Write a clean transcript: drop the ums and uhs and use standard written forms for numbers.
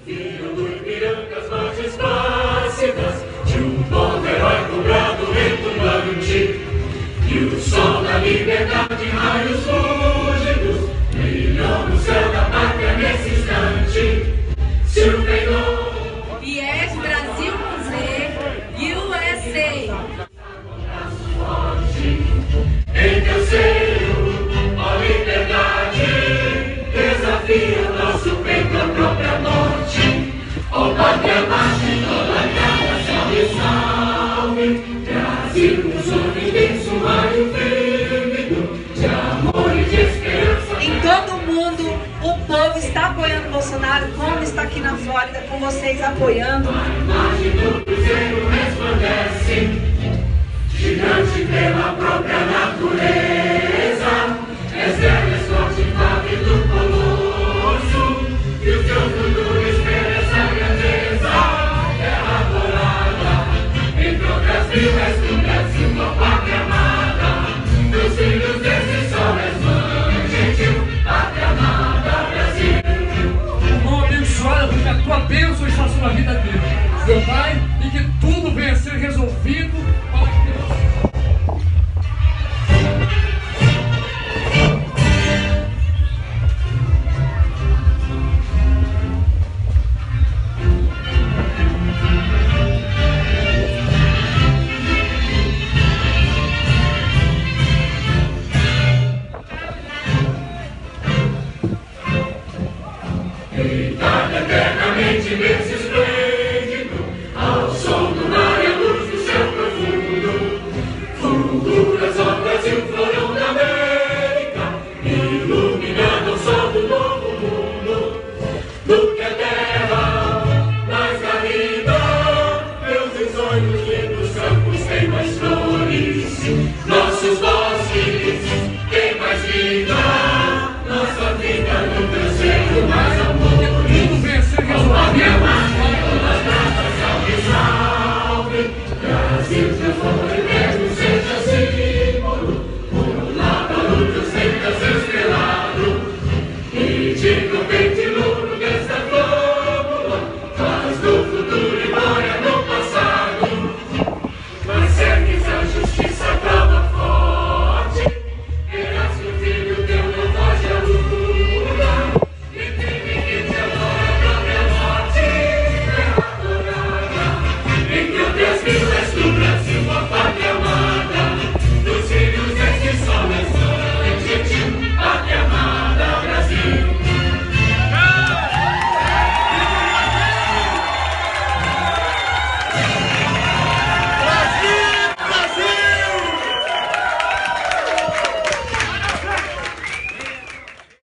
Vinham do Ipiranga as margens plácidas de um povo herói cobrado retumbante, e o sol da liberdade em raios fúlgidos brilhou no céu da pátria nesse instante. Surveyou Yes, Brasil com Z, USA. Em teu seio, ó liberdade, desafia o nosso peito à própria morte. Ó pátria amada, idolatrada, salve, salve. Brasil nos une imenso raio vívido de amor e de esperança. Em todo o mundo, o povo está apoiando Bolsonaro, como está aqui na Flórida, com vocês apoiando. A imagem do cruzeiro resplandece, gigante pela própria natureza. És forte fave do colosso, e o teu futuro espera essa grandeza. Terra dourada, entre outras mil, és do Brasil, tua pátria amada. Dos filhos desse sol és mãe gentil, pátria amada, Brasil. Mão abençoada, porque a tua bênção está sobre a vida dele, meu Pai, e que tudo venha a ser resolvido. Deitada eternamente nesses